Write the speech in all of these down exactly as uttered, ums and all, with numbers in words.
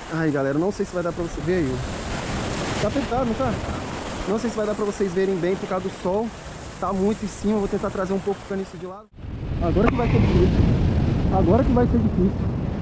Ai, galera, não sei se vai dar pra você ver aí. Tá apertado, não tá? Não sei se vai dar pra vocês verem bem por causa do sol. Tá muito em cima, vou tentar trazer um pouco o caniço de lado. Agora que vai ser difícil. Agora que vai ser difícil.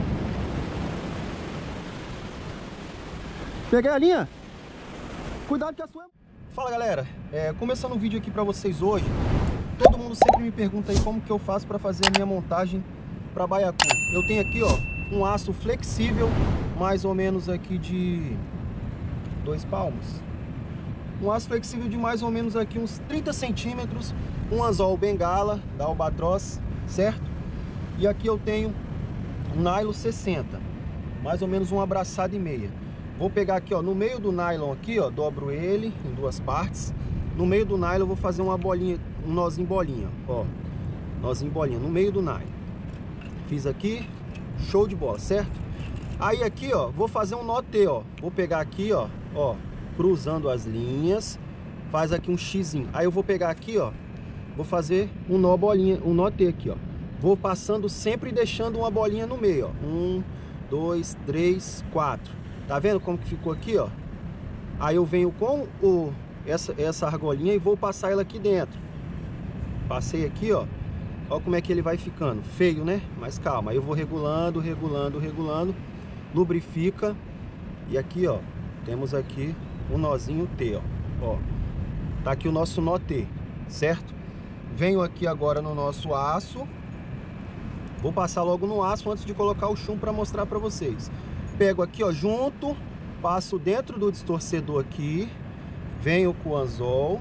Peguei a linha. Cuidado que a sua... Fala, galera. É, começando um vídeo aqui pra vocês hoje. Todo mundo sempre me pergunta aí como que eu faço pra fazer a minha montagem pra baiacu. Eu tenho aqui, ó, um aço flexível, mais ou menos aqui de dois palmos. Um aço flexível de mais ou menos aqui uns trinta centímetros. Um anzol bengala da Albatross, certo? E aqui eu tenho um nylon sessenta, mais ou menos uma abraçada e meia. Vou pegar aqui, ó, no meio do nylon aqui, ó, dobro ele em duas partes. No meio do nylon eu vou fazer uma bolinha, um nozinho bolinha, ó. Nozinho bolinha no meio do nylon. Fiz aqui, show de bola, certo? Aí aqui, ó, vou fazer um nó T, ó. Vou pegar aqui, ó, ó, cruzando as linhas, faz aqui um xizinho. Aí eu vou pegar aqui, ó, vou fazer um nó bolinha, um nó T aqui, ó. Vou passando sempre deixando uma bolinha no meio, ó. Um, dois, três, quatro. Tá vendo como que ficou aqui, ó? Aí eu venho com o, essa, essa argolinha e vou passar ela aqui dentro. Passei aqui, ó. Olha como é que ele vai ficando. Feio, né? Mas calma. Aí eu vou regulando, regulando, regulando. Lubrifica. E aqui, ó, temos aqui um nozinho T, ó. Ó. Tá aqui o nosso nó T, certo? Venho aqui agora no nosso aço. Vou passar logo no aço antes de colocar o chumbo para mostrar para vocês. Pego aqui, ó, junto, passo dentro do distorcedor aqui, venho com o anzol,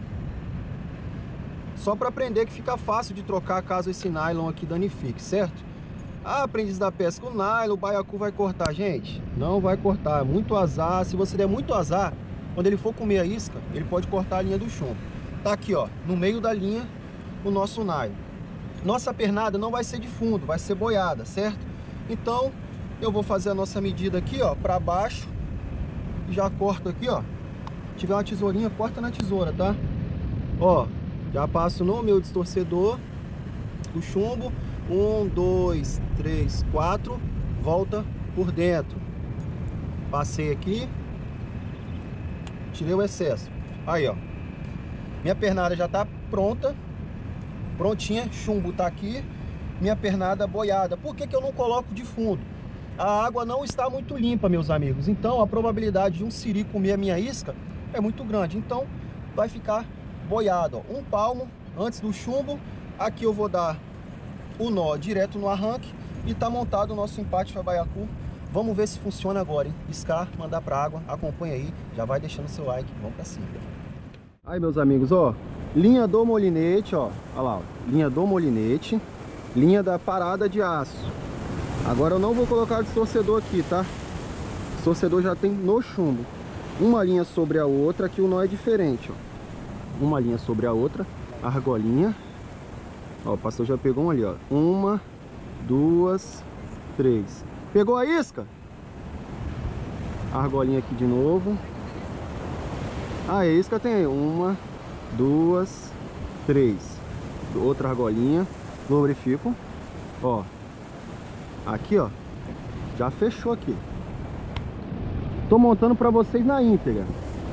só para aprender que fica fácil de trocar caso esse nylon aqui danifique, certo? Ah, aprendiz da pesca, o nylon, o baiacu vai cortar, gente? Não vai cortar, muito azar. Se você der muito azar, quando ele for comer a isca, ele pode cortar a linha do chumbo. Tá aqui, ó, no meio da linha, o nosso nylon. Nossa pernada não vai ser de fundo, vai ser boiada, certo? Então eu vou fazer a nossa medida aqui, ó, para baixo. Já corto aqui, ó. Se tiver uma tesourinha, corta na tesoura, tá? Ó, já passo no meu distorcedor o chumbo. Um, dois, três, quatro. Volta por dentro. Passei aqui. Tirei o excesso. Aí, ó. Minha pernada já tá pronta. Prontinha. Chumbo tá aqui. Minha pernada boiada. Por que que eu não coloco de fundo? A água não está muito limpa, meus amigos. Então a probabilidade de um siri comer a minha isca é muito grande. Então vai ficar boiado, ó. Um palmo antes do chumbo. Aqui eu vou dar o nó direto no arranque. E tá montado o nosso empate para baiacu. Vamos ver se funciona agora, hein? Piscar, mandar para água. Acompanha aí. Já vai deixando seu like. Vamos para cima. Aí, meus amigos, ó. Linha do molinete, ó. Olha lá, ó. Linha do molinete. Linha da parada de aço. Agora eu não vou colocar o distorcedor aqui, tá? O distorcedor já tem no chumbo. Uma linha sobre a outra, aqui o nó é diferente, ó. Uma linha sobre a outra, argolinha. Ó, o pastor já pegou um ali, ó. Uma, duas, três. Pegou a isca? Argolinha aqui de novo. Ah, a isca tem aí. Uma, duas, três. Outra argolinha. Lubrifico. Ó. Aqui, ó, já fechou aqui. Tô montando pra vocês na íntegra.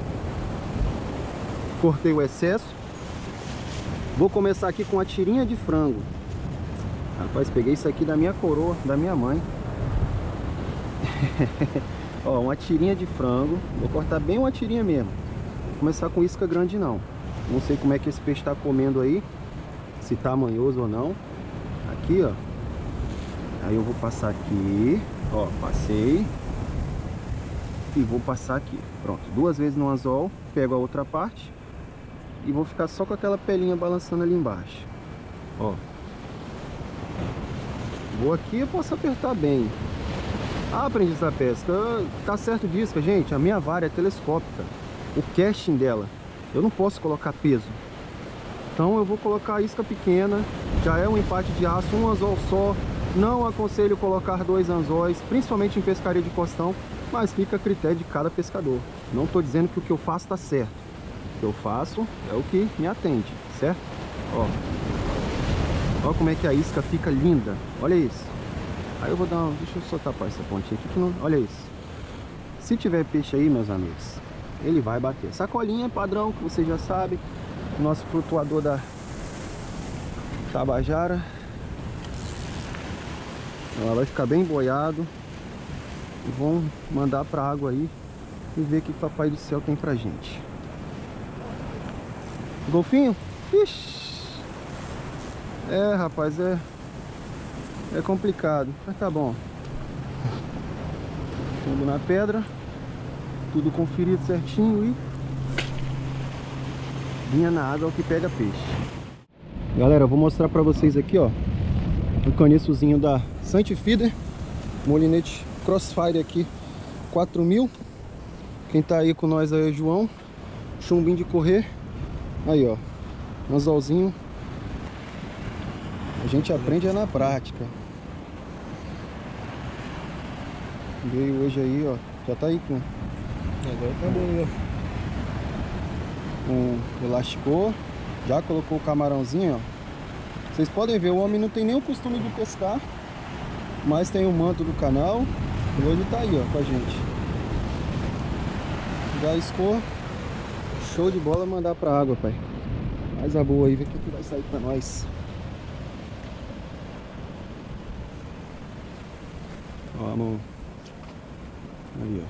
Cortei o excesso. Vou começar aqui com a tirinha de frango. Rapaz, peguei isso aqui da minha coroa, da minha mãe. Ó, uma tirinha de frango. Vou cortar bem uma tirinha mesmo. Vou começar com isca grande não. Não sei como é que esse peixe tá comendo aí, se tá manhoso ou não. Aqui, ó. Aí eu vou passar aqui, ó, passei. E vou passar aqui, pronto, duas vezes no anzol. Pego a outra parte e vou ficar só com aquela pelinha balançando ali embaixo. Ó. Vou aqui, eu posso apertar bem. Ah, aprendiz da pesca, tá certo disso, gente, a minha vara é telescópica. O casting dela, eu não posso colocar peso. Então eu vou colocar a isca pequena. Já é um empate de aço, um anzol só. Não aconselho colocar dois anzóis, principalmente em pescaria de costão, mas fica a critério de cada pescador. Não estou dizendo que o que eu faço está certo. O que eu faço é o que me atende, certo? Ó. Olha como é que a isca fica linda. Olha isso. Aí eu vou dar uma... Deixa eu só tapar essa pontinha aqui que não... Olha isso. Se tiver peixe aí, meus amigos, ele vai bater. Sacolinha padrão, que você já sabe. Nosso flutuador da Tabajara. Ela vai ficar bem boiado. E vamos mandar pra água aí e ver o que o Papai do Céu tem pra gente. Golfinho? Ixi. É, rapaz, é É complicado, mas tá bom. Tudo na pedra, tudo conferido certinho e linha na água é o que pega peixe. Galera, eu vou mostrar pra vocês aqui, ó, o caniçozinho da Santifeeder, molinete Crossfire aqui, quatro mil. Quem tá aí com nós aí é o João, chumbinho de correr. Aí, ó, anzolzinho. A gente aprende é na prática. Veio hoje aí, ó, já tá aí com... Agora tá bom, ó. Com elasticou, já colocou o camarãozinho, ó. Vocês podem ver, o homem não tem nem o costume de pescar, mas tem o manto do canal. E hoje tá aí, ó, com a gente. Já escou. Show de bola, mandar pra água, pai. Mais a boa aí, ver o que, que vai sair pra nós. Ó, amor. Aí,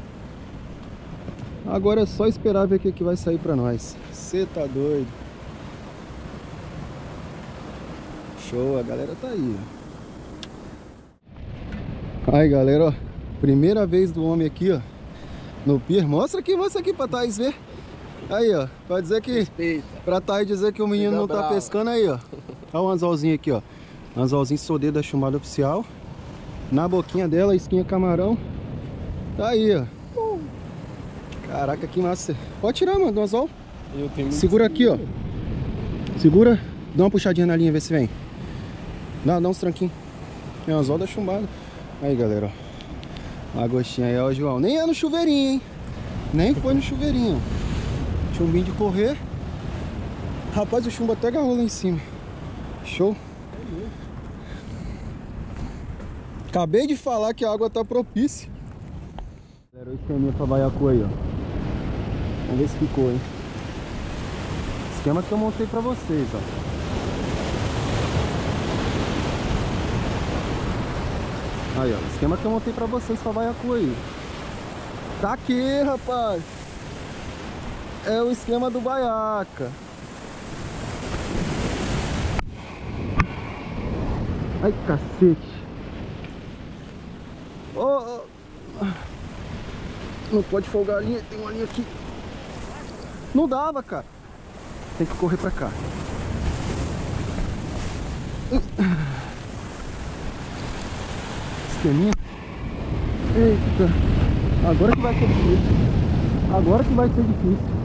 ó. Agora é só esperar ver o que, que vai sair pra nós. Cê tá doido. Show, a galera tá aí, ó. Aí, galera, ó. Primeira vez do homem aqui, ó, no pier. Mostra aqui, mostra aqui pra Thaís ver. Aí, ó, pra dizer que... Respeita. Pra Thaís dizer que o menino Fica não tá bravo. pescando aí, ó. Olha o anzolzinho aqui, ó. Anzolzinho Sodê da chumbada oficial. Na boquinha dela, esquinha camarão. Tá aí, ó. Caraca, que massa. Pode tirar, mano, do anzol. Eu tenho Segura aqui, ó. Segura. Dá uma puxadinha na linha, vê se vem. Dá, dá uns tranquinhos. É o anzol da chumbada. Aí, galera, ó. A gostinha aí, ó, João. Nem é no chuveirinho, hein. Nem foi no chuveirinho. Chumbinho de correr. Rapaz, o chumbo até agarrou lá em cima. Show. Acabei de falar que a água tá propícia. Galera, o esqueminha pra baiacu aí, ó. Vamos ver se ficou, hein. Esquema que eu montei pra vocês, ó. Aí, ó. Esquema que eu montei pra vocês pra baiacu aí. Tá aqui, rapaz. É o esquema do baiaca. Ai, cacete. Oh, oh. Não pode folgar a linha, tem uma linha aqui. Não dava, cara. Tem que correr pra cá. Esqueminha. Eita. Agora que vai ser difícil. Agora que vai ser difícil.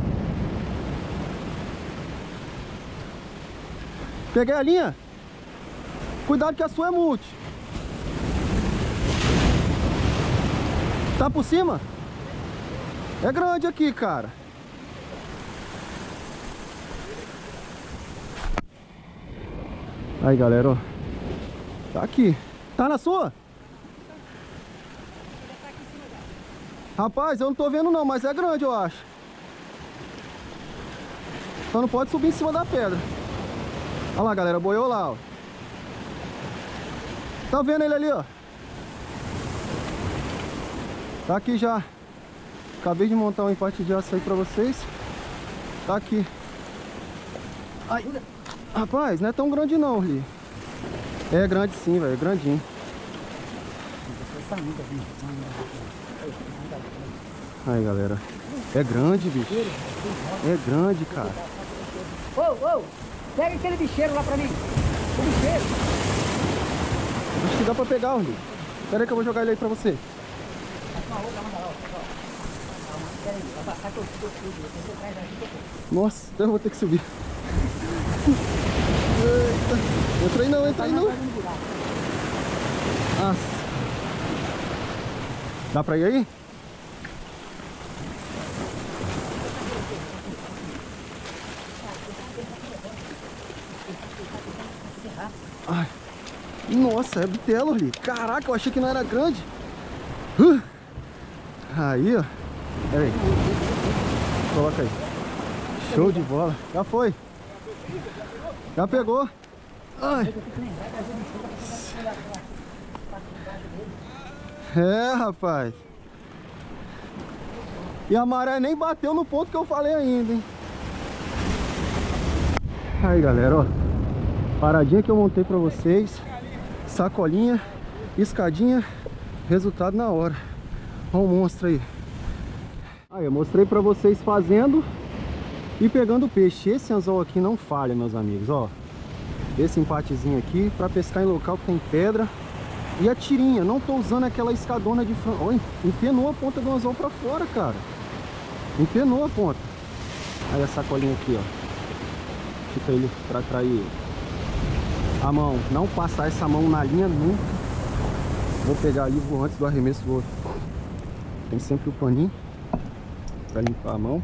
Peguei a linha. Cuidado que a sua é multi. Tá por cima? É grande aqui, cara. Aí, galera, ó. Tá aqui. Tá na sua? Rapaz, eu não tô vendo não, mas é grande, eu acho. Só não pode subir em cima da pedra. Olha lá, galera, boiou lá, ó. Tá vendo ele ali, ó? Tá aqui já. Acabei de montar um empate de aço aí pra vocês. Tá aqui. Ai, rapaz, não é tão grande não, Ri. É grande sim, velho. É grandinho. Aí, galera. É grande, bicho. É grande, cara. Ô, ô, pega aquele bicheiro lá pra mim. O bicheiro. Acho que dá pra pegar, Ri. Espera aí que eu vou jogar ele aí pra você. Nossa, então eu vou ter que subir. Eita. Entra aí não, entra aí não. Nossa. Dá pra ir aí? Ai. Nossa, é bitelo ali. Caraca, eu achei que não era grande. Uh. Aí, ó. Aí. Coloca aí. Show de bola. Já foi. Já pegou. Ai. É, rapaz. E a maré nem bateu no ponto que eu falei ainda, hein? Aí, galera, ó. Paradinha que eu montei pra vocês. Sacolinha, escadinha, resultado na hora. Olha o monstro aí. Aí, eu mostrei pra vocês fazendo e pegando peixe. Esse anzol aqui não falha, meus amigos, ó. Esse empatezinho aqui pra pescar em local que tem pedra. E a tirinha, não tô usando aquela escadona de frango. Olha, empenou a ponta do anzol pra fora, cara. Empenou a ponta. Aí a sacolinha aqui, ó. Fica ele pra atrair a mão. Não passar essa mão na linha nunca. Vou pegar ali, vou antes do arremesso, vou. Tem sempre o paninho pra limpar a mão.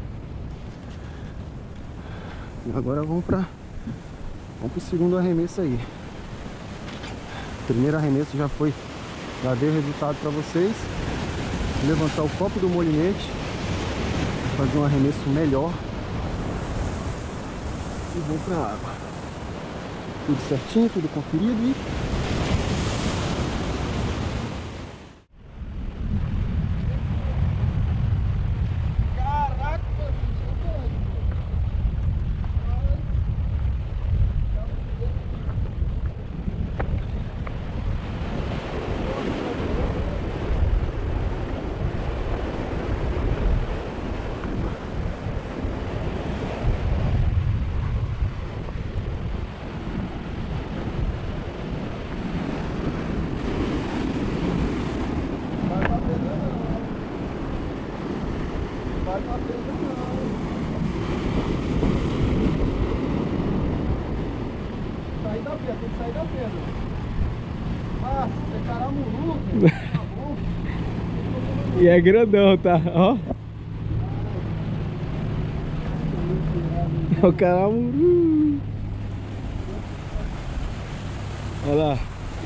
E agora vamos pra Vamos pro segundo arremesso aí. Primeiro arremesso já foi, já deu resultado para vocês. Levantar o copo do molinete, fazer um arremesso melhor e vou para a água. Tudo certinho, tudo conferido e sair da pedra, tem que sair da pedra. Ah, é caramuru, tá bom? E é grandão, tá? Ó. É o caramuru. Olha lá.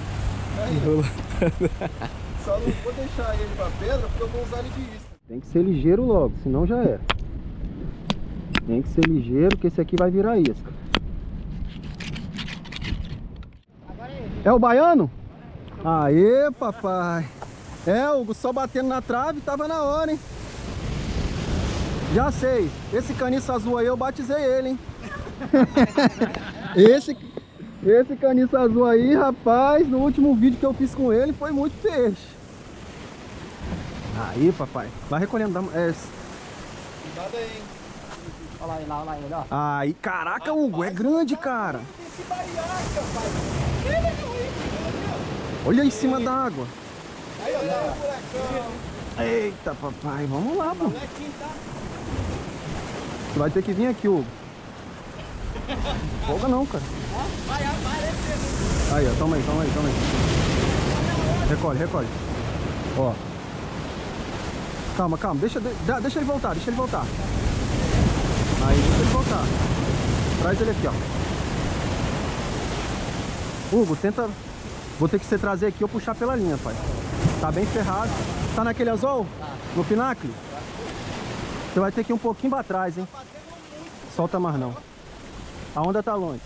Só não vou deixar ele pra pedra porque eu vou usar ele de isca. Tem que ser ligeiro logo, senão já é. Tem que ser ligeiro, que esse aqui vai virar isca. É o baiano? Aê, papai. É, Hugo, só batendo na trave, tava na hora, hein? Já sei, esse caniço azul aí eu batizei ele, hein? esse, esse caniço azul aí, rapaz, no último vídeo que eu fiz com ele foi muito peixe. Aí, papai, vai recolhendo. É... Cuidado aí, hein? Olha lá ele, olha lá ele, ó. Aí, caraca, Hugo, é grande, cara. Esse baiaca, pai. Olha em cima da água. Aí, olha lá, furacão. Eita, papai, vamos lá, pô. Molequinho tá. Você vai ter que vir aqui, Hugo. Folga não, cara. Vai aparecer. Aí, ó, toma aí, toma aí, toma aí. Recolhe, recolhe. Ó. Calma, calma, deixa, deixa ele voltar, deixa ele voltar. Aí, deixa ele voltar. Traz ele aqui, ó. Hugo, tenta... Vou ter que você trazer aqui ou puxar pela linha, pai. Tá bem ferrado. Tá naquele anzol? No pináculo? Você vai ter que ir um pouquinho pra trás, hein? Solta mais não. A onda tá longe.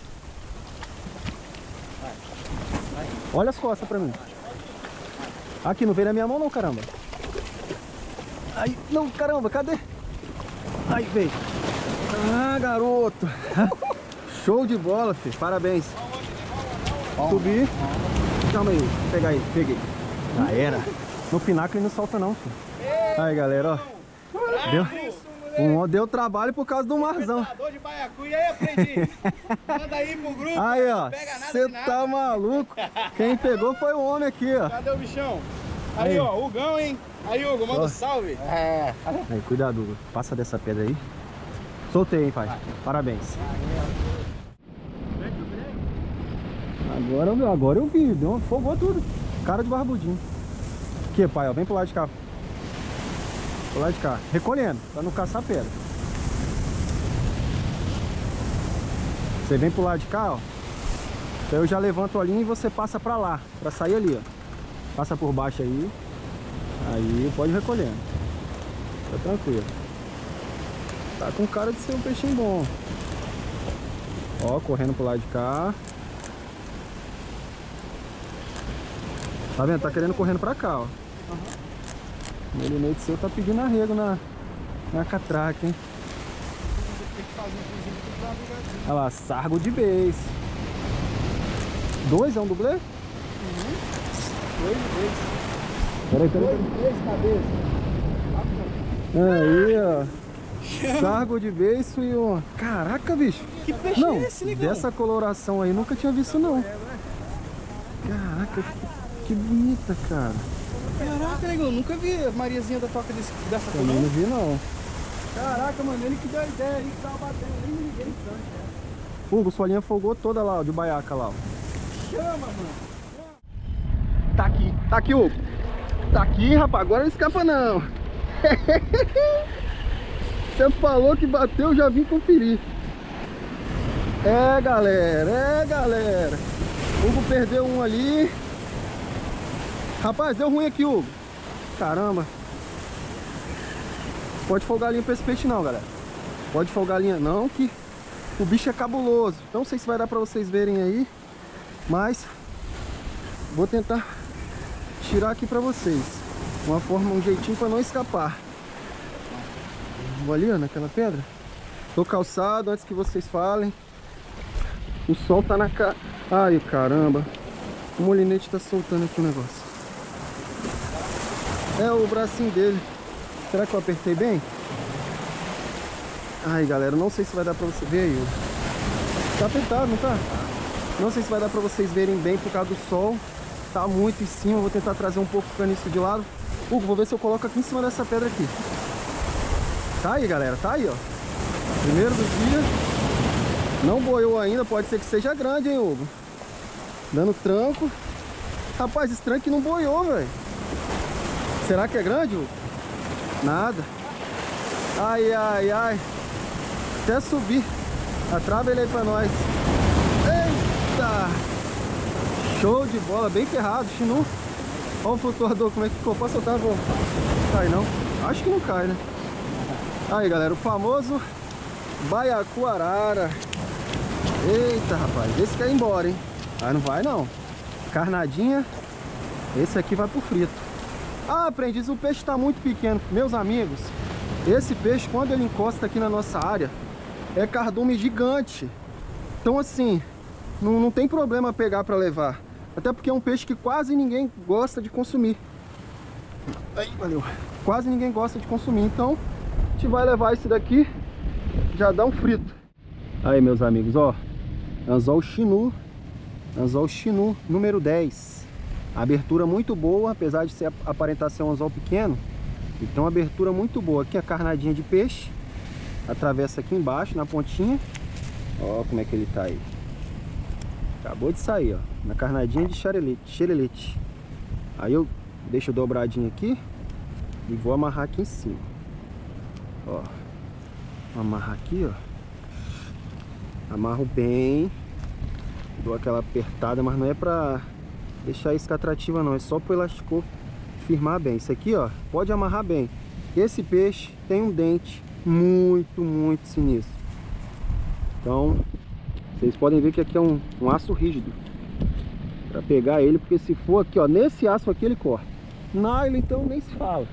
Olha as costas pra mim. Aqui, não veio na minha mão não, caramba. Aí, não, caramba, cadê? Aí, veio. Ah, garoto. Show de bola, filho. Parabéns. Subi. Calma aí, vou pegar aí, peguei. Já era. No pináculo não solta não, filho. Aí, galera, ó. Deu, um, deu trabalho por causa do marzão. De baiacu, e aí, aprendi. Manda aí pro grupo. Aí, ó. Você tá maluco? Quem pegou foi o homem aqui, ó. Cadê o bichão? Aí, aí. Ó, Hugão, hein? Aí, Hugo, manda um salve. É. Aí, cuidado, Hugo. Passa dessa pedra aí. Soltei, hein, pai. Parabéns. Agora, agora eu vi, deu uma, fogou tudo. Cara de barbudinho. Aqui, pai, ó, vem pro lado de cá. Pro lado de cá. Recolhendo, pra não caçar pedra. Você vem pro lado de cá, ó. Então eu já levanto a linha e você passa pra lá, pra sair ali, ó. Passa por baixo aí. Aí pode ir recolhendo. Tá tranquilo. Tá com cara de ser um peixinho bom. Ó, correndo pro lado de cá. Tá vendo? Tá querendo correndo pra cá, ó. Uhum. O melinete seu tá pedindo arrego na, na catraca, hein? Olha lá, sargo de beiço. Dois é um dublê? Uhum. Dois, dois. Peraí, peraí, peraí. Três cabeças. Aí, ó. Sargo de beiço e um... Caraca, bicho. Que peixe não, é esse, negão? Dessa coloração aí nunca tinha visto, não. Caraca, que bonita, cara. Caraca, negão, nunca vi a mariazinha da toca desse, dessa cor. Também não vi, não. Caraca, mano, ele que deu a ideia, ele que tava batendo, nem me liguei tanto. Hugo, sua linha folgou toda lá, ó, de baiaca lá, ó. Chama, mano. Tá aqui, tá aqui, Hugo. Tá aqui, rapaz, agora não escapa, não. Você falou que bateu, já vim conferir. É, galera, é, galera. Hugo perdeu um ali. Rapaz, deu ruim aqui, Hugo. Caramba. Pode folgar a linha pra esse peixe não, galera. Pode folgar a linha não, que o bicho é cabuloso. Não sei se vai dar pra vocês verem aí, mas vou tentar tirar aqui pra vocês. Uma forma, um jeitinho pra não escapar. Vou ali, ó, naquela pedra. Tô calçado, antes que vocês falem. O sol tá na cara. Ai, caramba. O molinete tá soltando aqui o negócio. É o bracinho dele. Será que eu apertei bem? Ai, galera, não sei se vai dar pra você ver aí. Tá apertado, não tá? Não sei se vai dar pra vocês verem bem por causa do sol. Tá muito em cima, vou tentar trazer um pouco o caniço de lado. Hugo, vou ver se eu coloco aqui em cima dessa pedra aqui. Tá aí, galera, tá aí, ó. Primeiro do dia. Não boiou ainda, pode ser que seja grande, hein, Hugo? Dando tranco. Rapaz, esse tranco não boiou, velho. Será que é grande, Hugo? Nada. Ai, ai, ai. Até subir. Atrava ele aí pra nós. Eita! Show de bola, bem ferrado, chinu. Olha o flutuador, como é que ficou? Posso soltar? Vou... Cai não? Acho que não cai, né? Aí, galera, o famoso baiacu arara. Eita, rapaz, esse quer ir embora, hein? Aí não vai, não. Carnadinha. Esse aqui vai pro frito. Ah, aprendiz, o peixe tá muito pequeno. Meus amigos, esse peixe, quando ele encosta aqui na nossa área, é cardume gigante. Então, assim, não, não tem problema pegar pra levar. Até porque é um peixe que quase ninguém gosta de consumir. Aí, valeu. Quase ninguém gosta de consumir. Então, a gente vai levar esse daqui, já dá um frito. Aí, meus amigos, ó. Anzol chinu. Anzol chinu número dez. Abertura muito boa, apesar de ser, aparentar ser um anzol pequeno. Então, abertura muito boa. Aqui a carnadinha de peixe. Atravessa aqui embaixo, na pontinha. Ó como é que ele tá aí. Acabou de sair, ó. Na carnadinha de xerelete, xerelete. Aí eu deixo dobradinho aqui e vou amarrar aqui em cima. Ó. Vou amarrar aqui, ó. Amarro bem. Dou aquela apertada, mas não é pra deixar isca atrativa não. É só pro elástico firmar bem. Isso aqui, ó, pode amarrar bem. Esse peixe tem um dente muito, muito sinistro. Então, vocês podem ver que aqui é um, um aço rígido para pegar ele, porque se for aqui, ó, nesse aço aqui ele corta. Nylon, então nem se fala.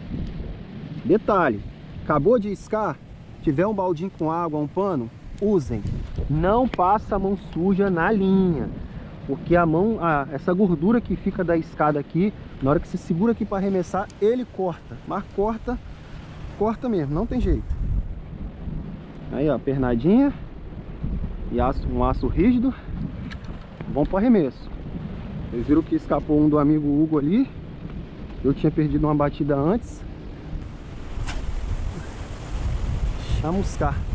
Detalhe, acabou de iscar, tiver um baldinho com água, um pano, usem. Não passa a mão suja na linha, porque a mão, a, essa gordura que fica da escada aqui, na hora que você segura aqui para arremessar, ele corta. Mas corta, corta mesmo, não tem jeito. Aí, ó, pernadinha. E aço, um aço rígido. Bom para arremesso. Vocês viram que escapou um do amigo Hugo ali. Eu tinha perdido uma batida antes. Chamuscar.